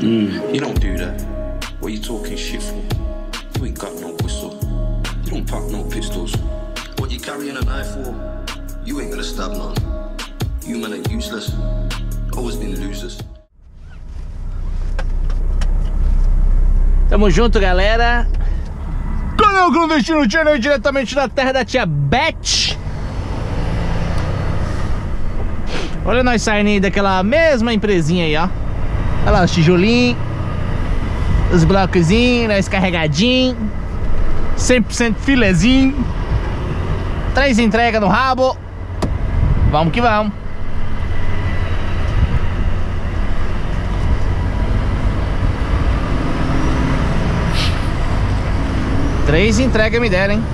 You don't do that. What you talking shit for? You ain't got no whistle. You don't pop no pistols. What you carrying a knife for? You ain't gonna stab none. You men are useless. Always been losers. Tamo junto, galera. Canal Clandestino Channel, diretamente da terra da tia Beth. Olha nós saindo aí daquela mesma empresinha aí, ó. Olha lá os tijolinhos, os blocozinhos, nós carregadinhos, 100% filezinho, 3 entregas no rabo. Vamos que vamos. Três entregas me deram, hein?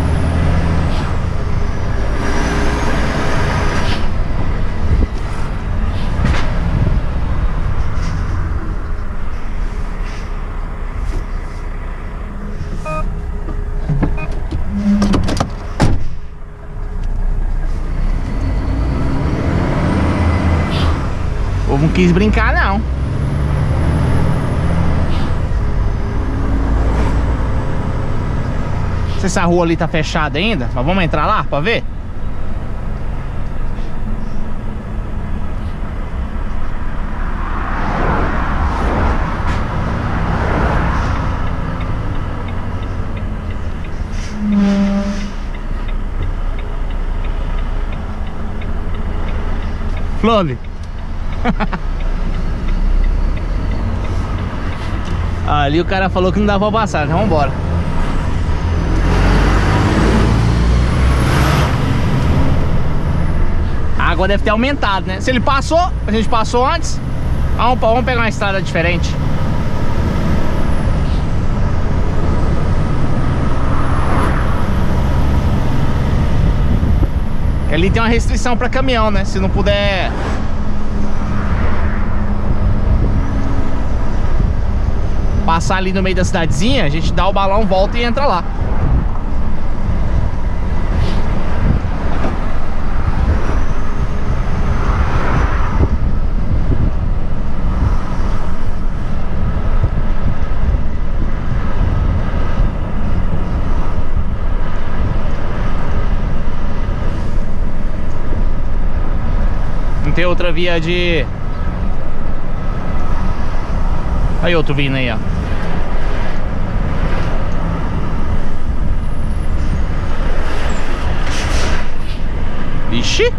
O povo não quis brincar, não. Não sei se a rua ali tá fechada ainda, mas vamos entrar lá pra ver? Flove. Ali o cara falou que não dava pra passar, então vamos embora. A água deve ter aumentado, né? Se ele passou, a gente passou antes. Vamos pegar uma estrada diferente. Ali tem uma restrição para caminhão, né? Se não puder passar ali no meio da cidadezinha, a gente dá o balão, volta e entra lá. Não tem outra via de... Aí outro vindo aí, ó. Vixe!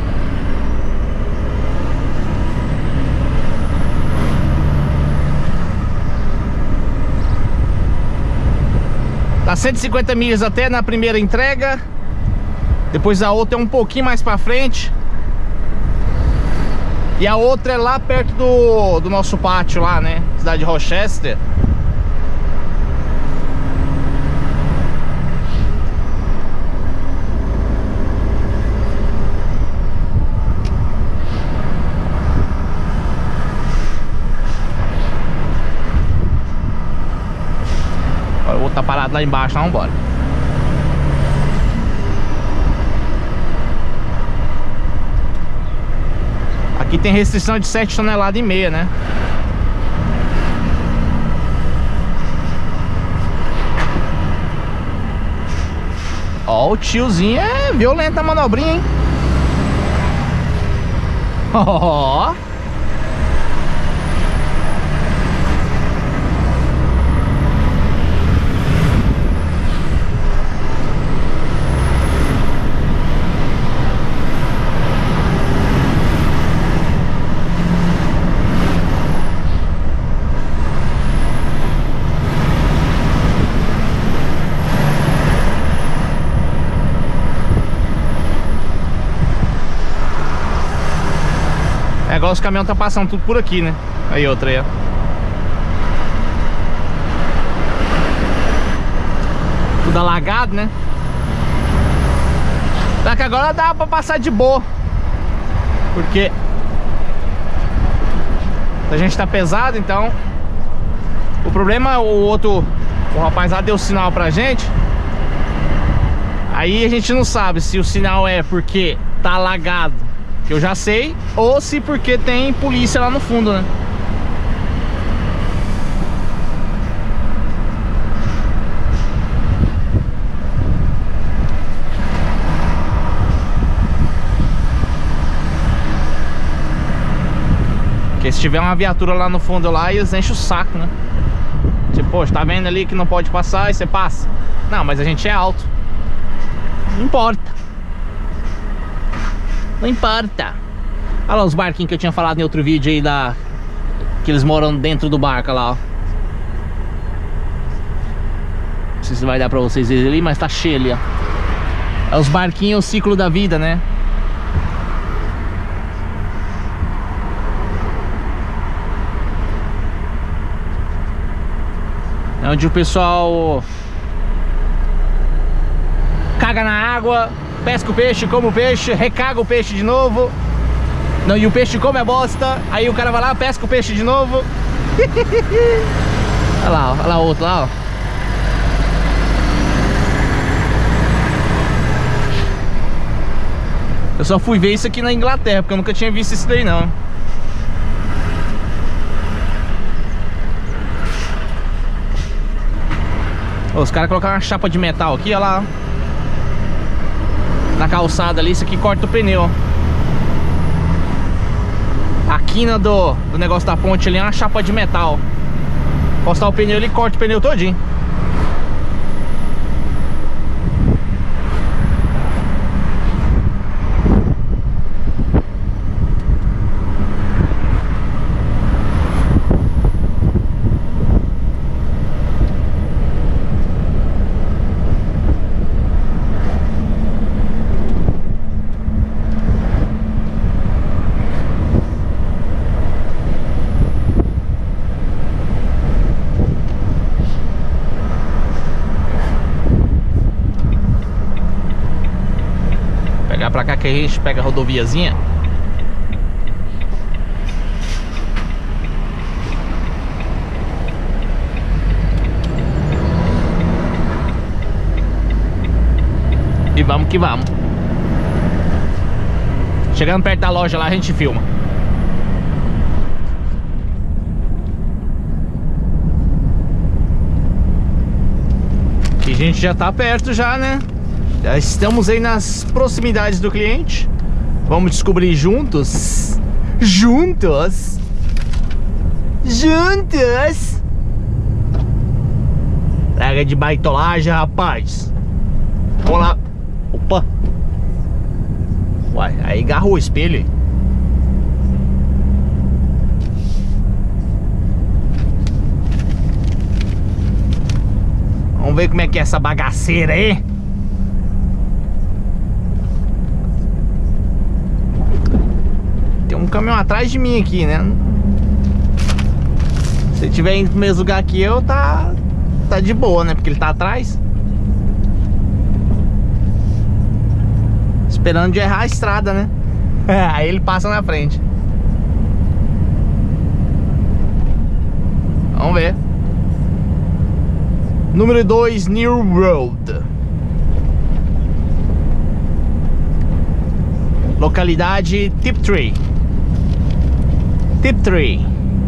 Tá 150 milhas até na primeira entrega. Depois a outra é um pouquinho mais pra frente. E a outra é lá perto do nosso pátio lá, né? Cidade de Rochester. O outro tá parado lá embaixo, vamos embora. Aqui tem restrição de 7,5 toneladas, né? Ó, o tiozinho é violento na manobrinha, hein? Ó. Agora os caminhões tá passando tudo por aqui, né? Aí outra aí, ó. Tudo alagado, né? Só que agora dá pra passar de boa. Porque a gente tá pesado, então. O problema é o rapaz lá deu sinal pra gente. Aí a gente não sabe se o sinal é porque tá alagado, que eu já sei, ou se porque tem polícia lá no fundo, né? Porque se tiver uma viatura lá no fundo lá, eles enchem o saco, né? Tipo, poxa, tá vendo ali que não pode passar e você passa. Não, mas a gente é alto. Não importa. Não importa. Olha lá os barquinhos que eu tinha falado em outro vídeo aí da... que eles moram dentro do barco lá, ó. Não sei se vai dar pra vocês verem ali, mas tá cheio ali, ó. É os barquinhos, o ciclo da vida, né? É onde o pessoal caga na água, pesca o peixe, come o peixe, recaga o peixe de novo. Não, e o peixe come a bosta. Aí o cara vai lá, pesca o peixe de novo. Olha lá outro lá, ó. Eu só fui ver isso aqui na Inglaterra, porque eu nunca tinha visto isso daí não. Os caras colocaram uma chapa de metal aqui, olha lá. Na calçada ali, isso aqui corta o pneu. A quina do negócio da ponte ali é uma chapa de metal. Postar o pneu ali, corta o pneu todinho. Pra cá que a gente pega a rodoviazinha. E vamos que vamos. Chegando perto da loja lá, a gente filma. E a gente já tá perto já, né? Já estamos aí nas proximidades do cliente. Vamos descobrir juntos. Juntos. Pega de baitolagem, rapaz. Vamos lá. Opa. Uai, aí agarrou o espelho. Vamos ver como é que é essa bagaceira aí. Tem um caminhão atrás de mim aqui, né? Se ele tiver indo pro mesmo lugar que eu, tá de boa, né? Porque ele tá atrás. Esperando de errar a estrada, né? Aí ele passa na frente. Vamos ver. Número 2, New Road. Localidade Tiptree. Tiptree.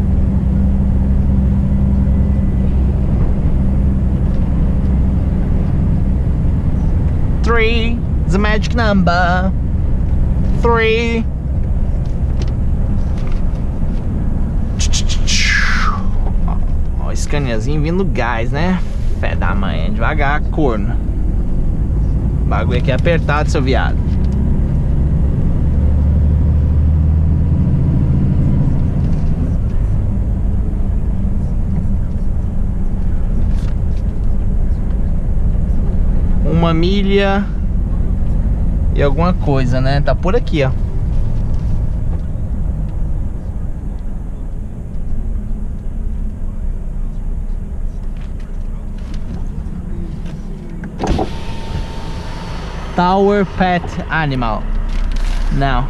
Three is a magic number. 3. Ó, o Scaniazinho vindo gás, né? Fé da mãe, devagar, corno. O bagulho aqui é apertado, seu viado. Uma milha e alguma coisa, né? Tá por aqui, ó. Tower Pet Animal. Não.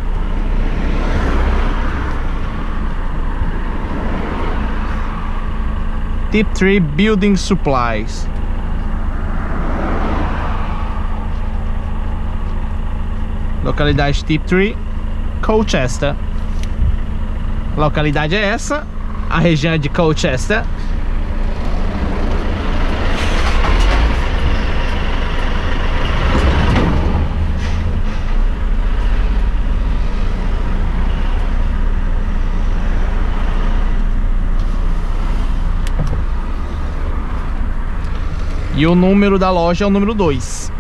Tiptree Building Supplies. Localidade Tiptree, Colchester. Localidade é essa. A região é de Colchester. E o número da loja é o número 2.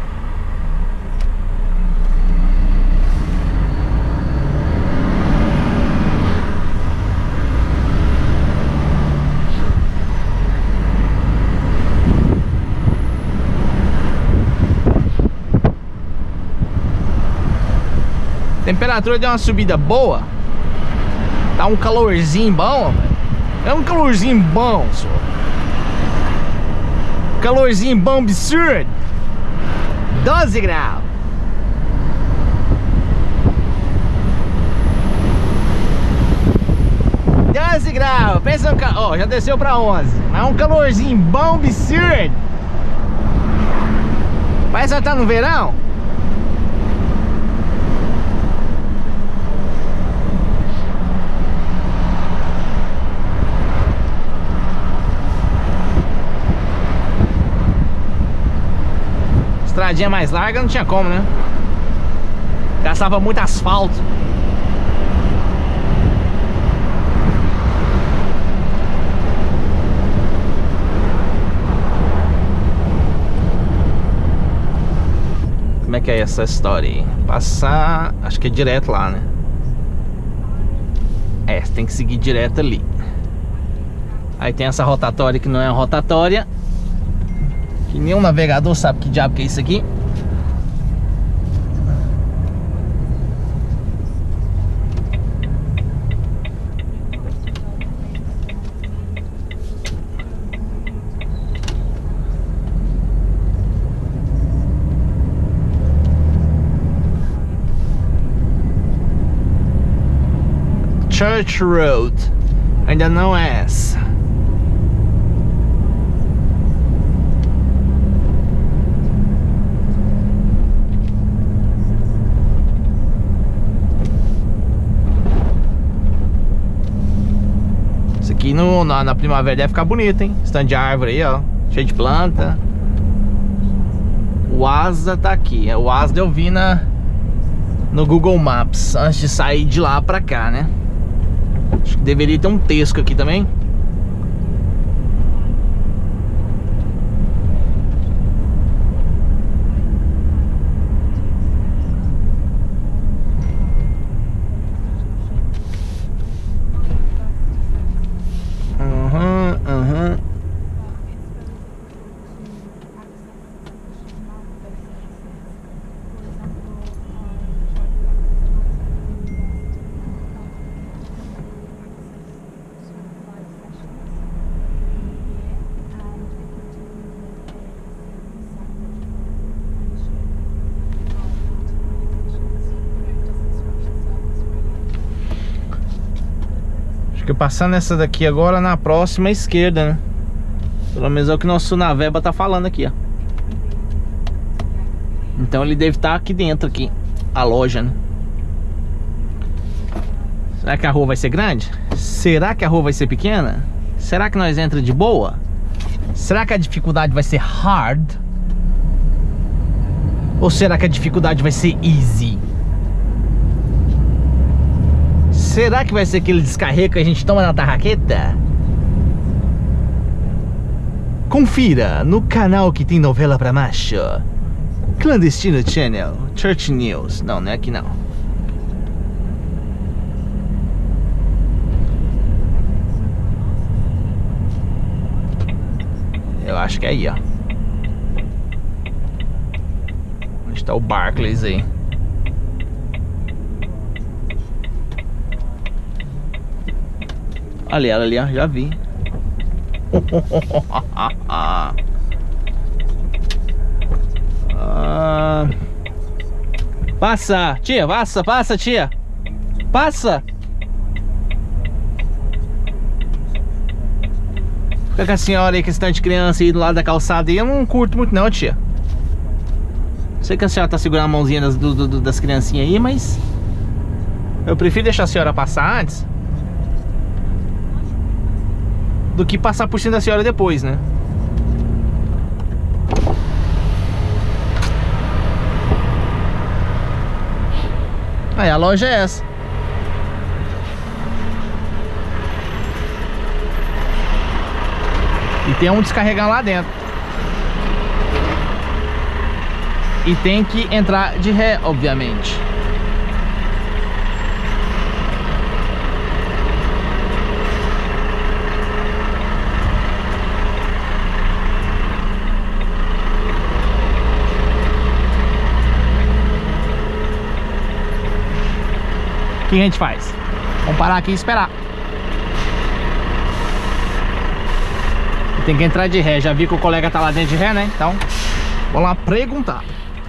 A temperatura deu uma subida boa. Tá um calorzinho bom, velho. É um calorzinho bom, senhor. Calorzinho bom absurdo. 12 graus. Pensa no calor. Ó, já desceu pra 11. Mas é um calorzinho bom absurdo. Parece que tá no verão. Estradinha mais larga não tinha como, né? Gastava muito asfalto. Como é que é essa história aí? Passar, acho que é direto lá, né? É, você tem que seguir direto ali. Aí tem essa rotatória que não é uma rotatória, que nenhum navegador sabe que diabo que é isso aqui. Church Road. Ainda não é essa. Isso aqui na primavera deve ficar bonito, hein? Stand de árvore aí, ó. Cheio de planta. O Asa tá aqui. O Asa eu vi no Google Maps antes de sair de lá pra cá, né? Acho que deveria ter um Tesco aqui também. Porque passando essa daqui agora, na próxima esquerda, né? Pelo menos é o que nosso Naveba tá falando aqui, ó. Então ele deve estar aqui dentro, aqui, a loja, né? Será que a rua vai ser grande? Será que a rua vai ser pequena? Será que nós entramos de boa? Será que a dificuldade vai ser hard? Ou será que a dificuldade vai ser easy? Será que vai ser aquele descarrego que a gente toma na tarraqueta? Confira no canal que tem novela pra macho, Clandestino Channel, Church News. Não, não é aqui não. Eu acho que é aí, ó. Onde tá o Barclays aí? Olha ela ali, ó, já vi. Passa, tia, passa, tia. Passa. Fica com a senhora aí, que esse tanto de criança aí do lado da calçada aí, eu não curto muito não, tia. Sei que a senhora tá segurando a mãozinha das criancinhas aí, mas eu prefiro deixar a senhora passar antes do que passar por cima da senhora depois, né? Aí a loja é essa. E tem um descarregar lá dentro. e tem que entrar de ré, obviamente. O que a gente faz? Vamos parar aqui e esperar. Tem que entrar de ré. Já vi que o colega tá lá dentro de ré, né? Então, vamos lá perguntar.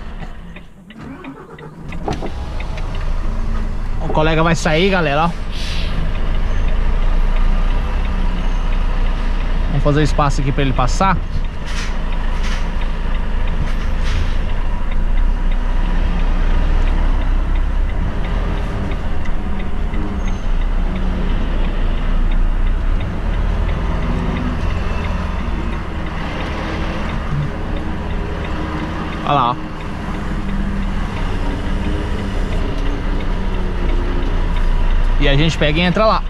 O colega vai sair, galera, ó. Vamos fazer espaço aqui pra ele passar. Olha lá, ó. E a gente pega e entra lá.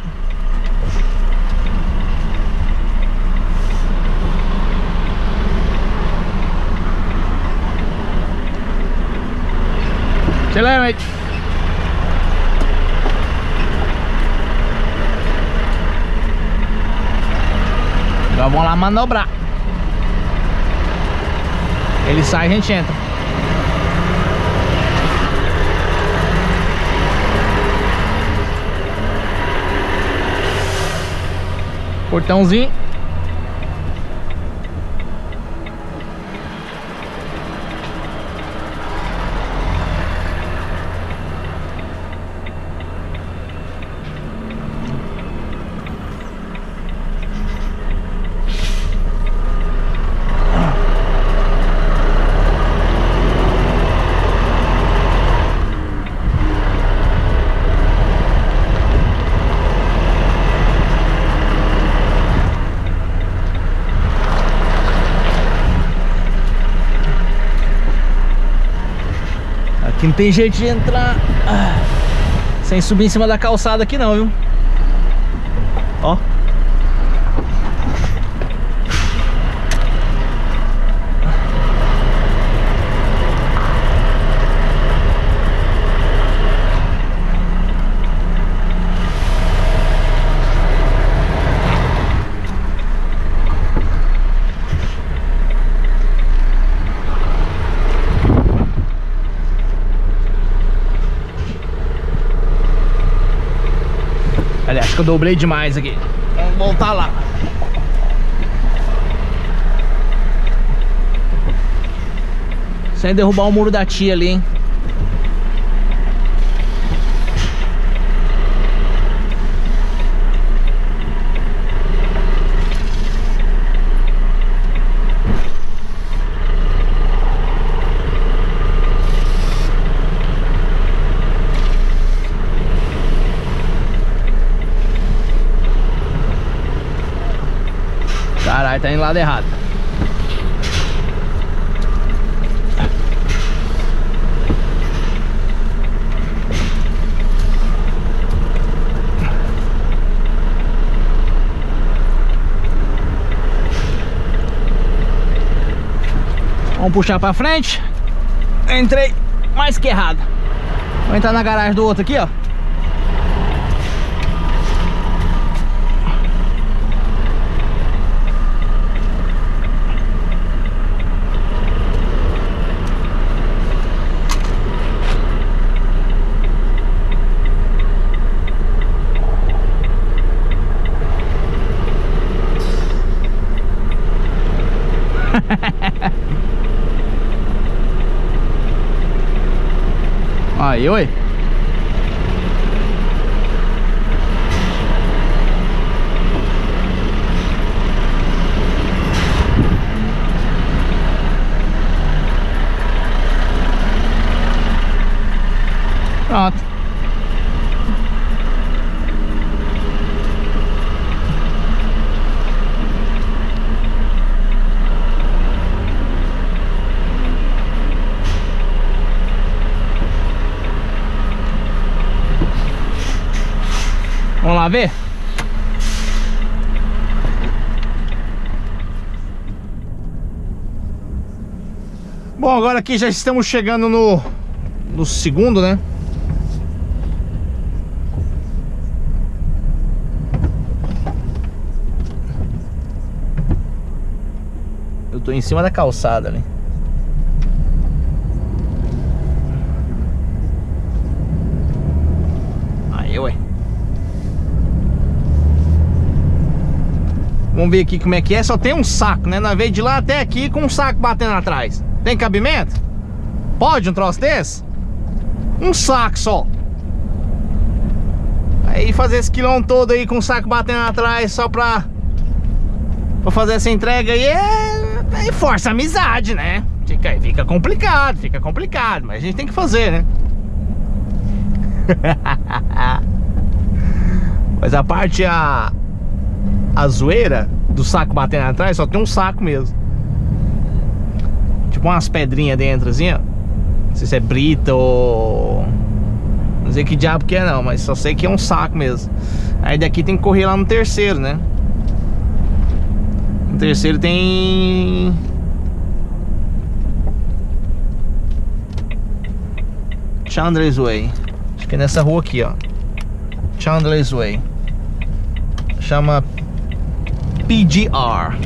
Se lembra? Agora vamos lá manobrar. Ele sai e a gente entra. Portãozinho. Aqui não tem jeito de entrar sem subir em cima da calçada aqui não, viu? Ó. Aliás, acho que eu dobrei demais aqui. Vamos voltar lá. Sem derrubar o muro da tia ali, hein? Caralho, tá indo lado errado. Vamos puxar pra frente. Entrei mais que errado. Vou entrar na garagem do outro aqui, ó. Aí, oi. Pronto. Vamos lá ver? Bom, agora aqui já estamos chegando no segundo, né? Eu tô em cima da calçada ali. Aí, ué. Vamos ver aqui como é que é. Só tem um saco, né? Nós veio de lá até aqui com um saco batendo atrás. Tem cabimento? Pode um troço desse? Um saco só. Aí fazer esse quilômetro todo aí com um saco batendo atrás só pra fazer essa entrega aí é força a amizade, né? Fica complicado, mas a gente tem que fazer, né? Mas a parte a zoeira do saco batendo atrás só tem um saco mesmo. Tipo umas pedrinhas dentro assim, ó. Não sei se é brita ou... não sei que diabo que é não, mas só sei que é um saco mesmo. Aí daqui tem que correr lá no terceiro, né? No terceiro tem... Chandler's Way. Acho que é nessa rua aqui, ó. Chandler's Way. Chama PGR.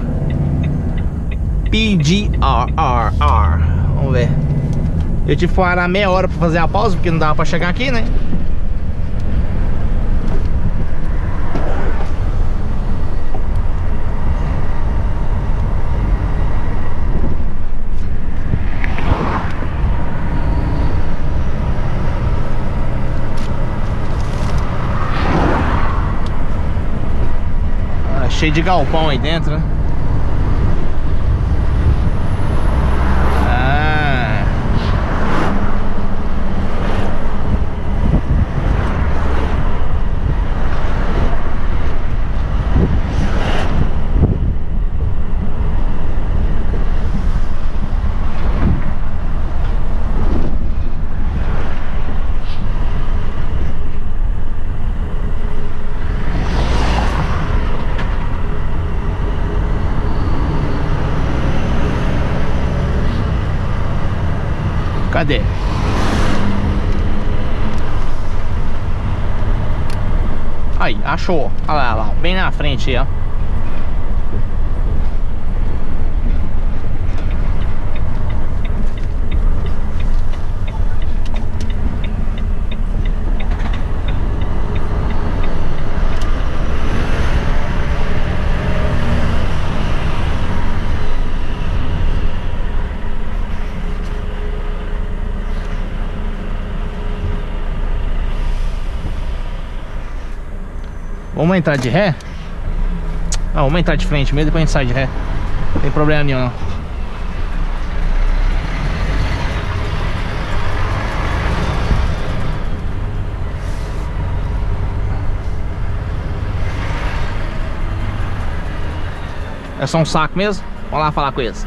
Vamos ver. Eu tive que parar meia hora pra fazer a pausa, porque não dava pra chegar aqui, né? Cheio de galpão aí dentro, né? Cadê? Aí, achou. Olha lá, bem na frente aí, ó. Vamos entrar de ré? Não, vamos entrar de frente mesmo, depois a gente sai de ré. Não tem problema nenhum não. É só um saco mesmo? Vamos lá falar com eles.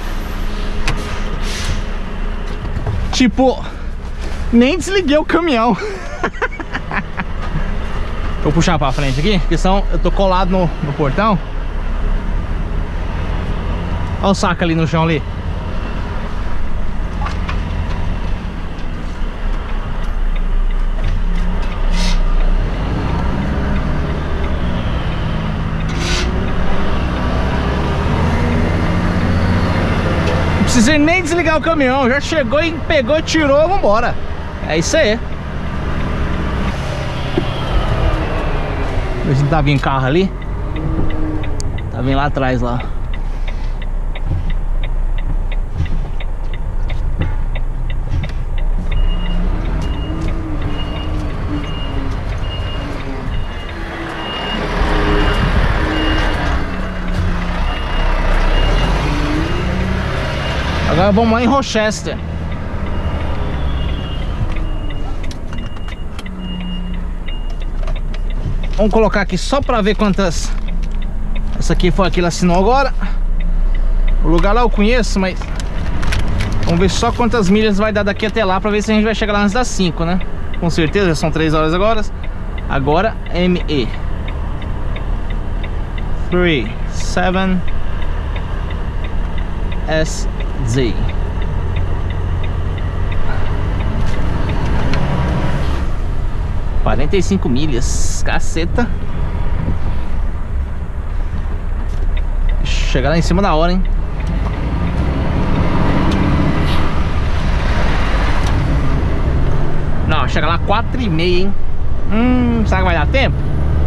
Tipo, nem desliguei o caminhão. Vou puxar pra frente aqui, porque senão eu tô colado no portão. Olha o saco ali no chão ali. Não precisei nem desligar o caminhão, já chegou e pegou, tirou, vambora. É isso aí. Ver se não tá vindo carro ali. Tá vindo lá atrás lá. Agora vamos lá em Rochester. Vamos colocar aqui só pra ver quantas. Essa aqui foi a que ele assinou agora. O lugar lá eu conheço, mas vamos ver só quantas milhas vai dar daqui até lá, pra ver se a gente vai chegar lá antes das 5, né? Com certeza, já são 3 horas agora. Agora, ME 37 SZ. 45 milhas, caceta. Chegar lá em cima da hora, hein? Não, chega lá 4h30, hein? Será que vai dar tempo?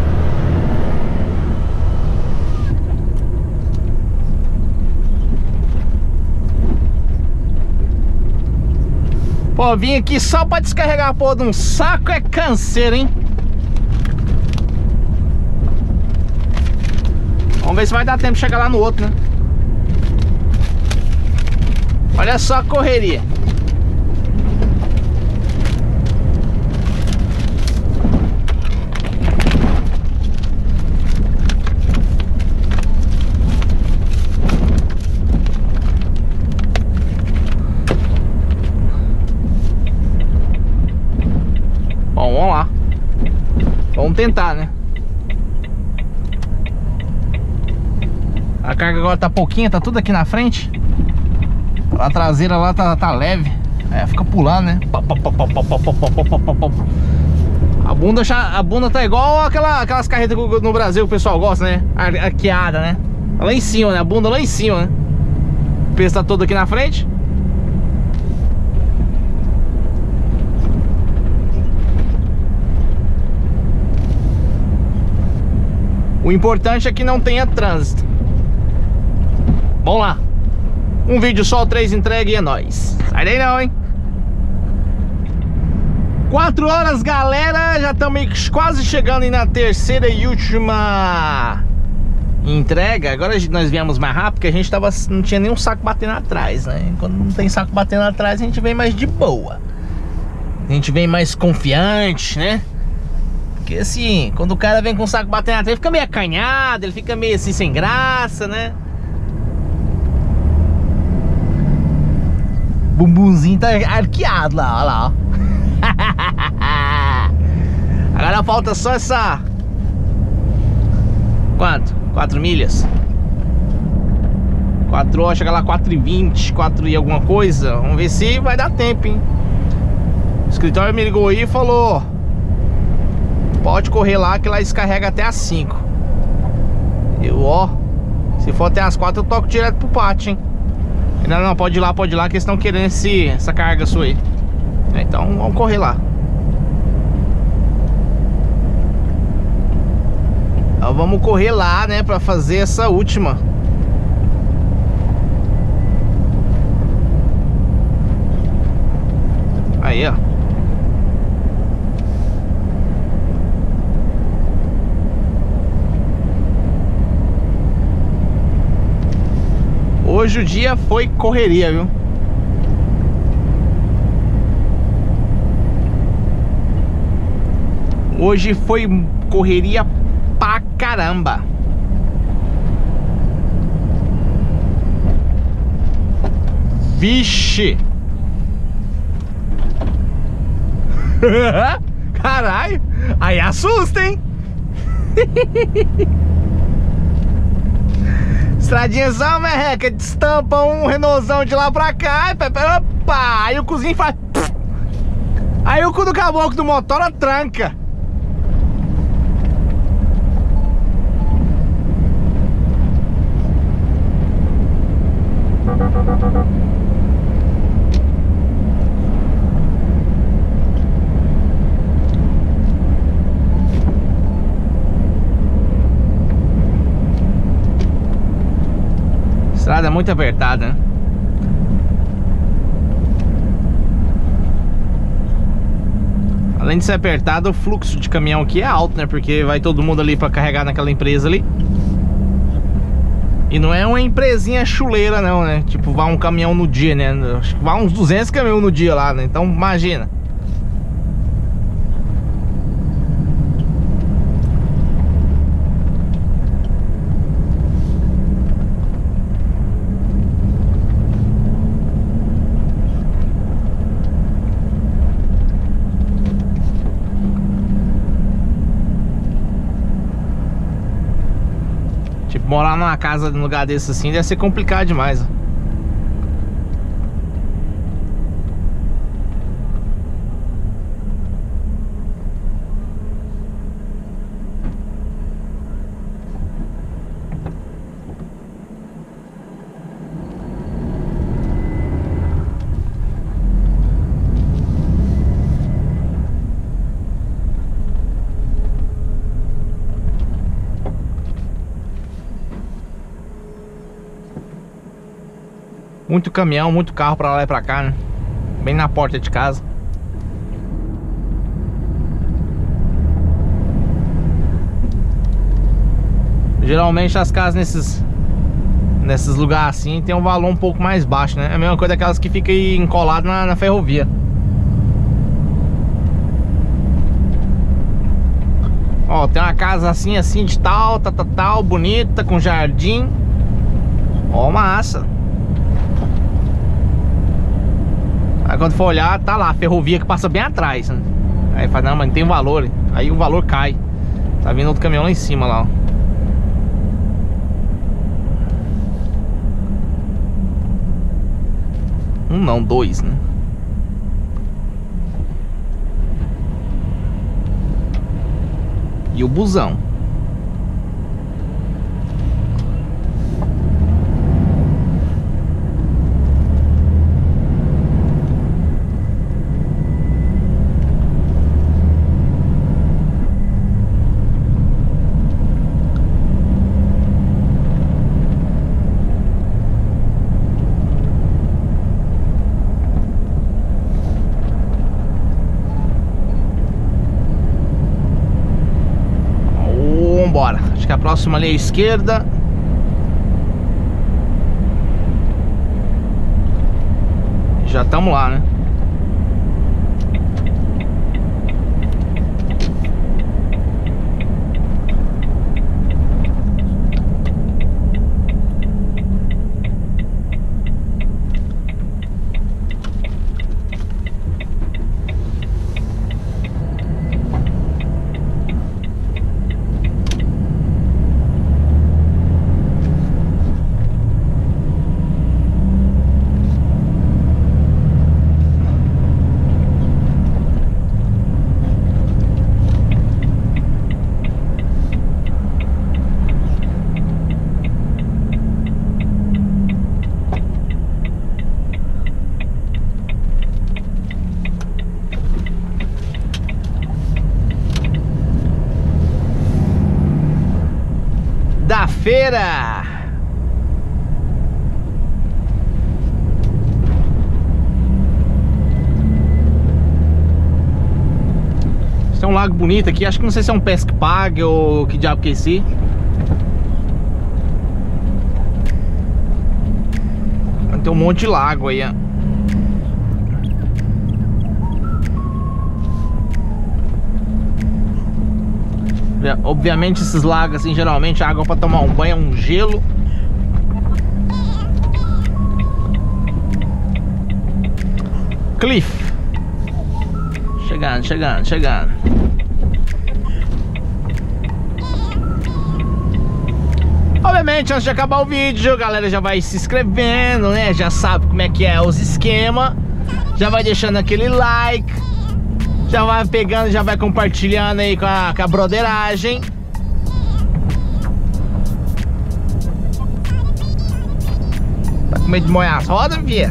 Pô, vim aqui só pra descarregar a porra de um saco é canseiro, hein? Vamos ver se vai dar tempo de chegar lá no outro, né? Olha só a correria. Bom, vamos lá. Vamos tentar, né? A carga agora tá pouquinha, tá tudo aqui na frente. A traseira lá tá leve. É, fica pulando, né? A bunda tá igual aquelas carretas que no Brasil o pessoal gosta, né? Arqueada, né? Lá em cima, né? A bunda lá em cima, né? O peso tá todo aqui na frente. O importante é que não tenha trânsito. Vamos lá. Um vídeo só, 3 entregue e é nóis. Sai daí não, hein? 4 horas, galera. Já estamos quase chegando aí na terceira e última entrega. Agora nós viemos mais rápido, porque a gente não tinha nenhum saco batendo atrás, né? Quando não tem saco batendo atrás, a gente vem mais de boa. A gente vem mais confiante, né? Porque assim, quando o cara vem com o saco batendo atrás, ele fica meio acanhado, ele fica meio assim sem graça, né? Bumbumzinho tá arqueado lá, olha lá, ó. Agora falta só essa... Quanto? 4 milhas? 4 horas, chega lá 4h20, 4 e alguma coisa. Vamos ver se vai dar tempo, hein? O escritório me ligou aí e falou: pode correr lá que lá descarrega até as 5. Eu, ó, se for até as 4 eu toco direto pro pátio, hein? Não, pode ir lá, que eles estão querendo essa carga sua aí. Então vamos correr lá. Então, vamos correr lá, né, pra fazer essa última. Aí, ó. Hoje o dia foi correria, viu? Hoje foi correria pra caramba. Vixe! Caralho! Aí assusta, hein? Estradinha só, merreca, destampa um Renaultzão de lá pra cá. Opa! Aí o cozinho faz... Aí o cu do caboclo do motor tranca. Estrada muito apertada, né? Além de ser apertado, o fluxo de caminhão aqui é alto, né? Porque vai todo mundo ali pra carregar naquela empresa ali. E não é uma empresinha chuleira não, né? Tipo, vai um caminhão no dia, né? Acho que vai uns 200 caminhões no dia lá, né? Então imagina. Morar numa casa num lugar desse assim deve ser complicado demais, ó. Muito caminhão, muito carro pra lá e pra cá, né? Bem na porta de casa. Geralmente as casas nesses lugares assim tem um valor um pouco mais baixo, né? É a mesma coisa daquelas que ficam encoladas na ferrovia. Ó, tem uma casa assim de tal, bonita, com jardim. Ó, massa. Aí quando for olhar, tá lá, a ferrovia que passa bem atrás, né? Aí fala, não, mas não tem valor. Aí o valor cai. Tá vindo outro caminhão lá em cima, lá, ó. Um não, dois, né? E o busão. Vambora. Acho que a próxima ali é a esquerda. Já estamos lá, né? Da feira. Esse é um lago bonito aqui. Acho que não sei se é um pesque pague ou que diabo que é esse. Tem um monte de lago aí, ó. Obviamente esses lagos assim, geralmente a água para tomar um banho é um gelo. Cliff. Chegando. Obviamente, antes de acabar o vídeo, a galera já vai se inscrevendo, né? Já sabe como é que é os esquemas. Já vai deixando aquele like. Já vai pegando, já vai compartilhando aí com a broderagem. Tá com medo de molhar as rodas, via?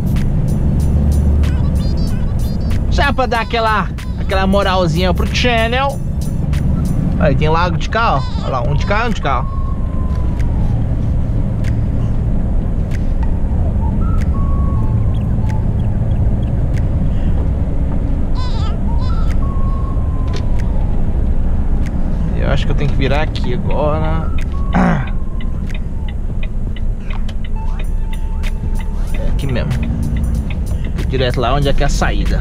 Já pra dar aquela moralzinha pro channel. Aí tem lago de cá, ó. Olha lá, um de cá e um de cá, ó. Eu acho que eu tenho que virar aqui agora. É aqui mesmo. Direto lá onde é que é a saída.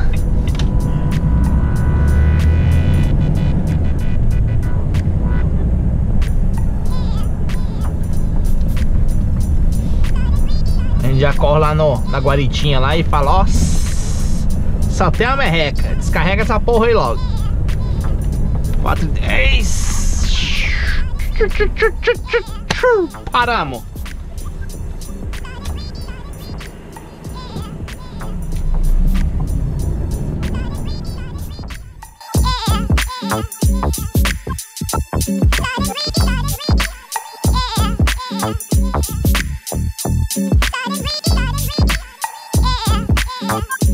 A gente já corre lá na guaritinha lá e fala, ó, só tem a merreca. Descarrega essa porra aí logo. 4:10. Paramos. Bye.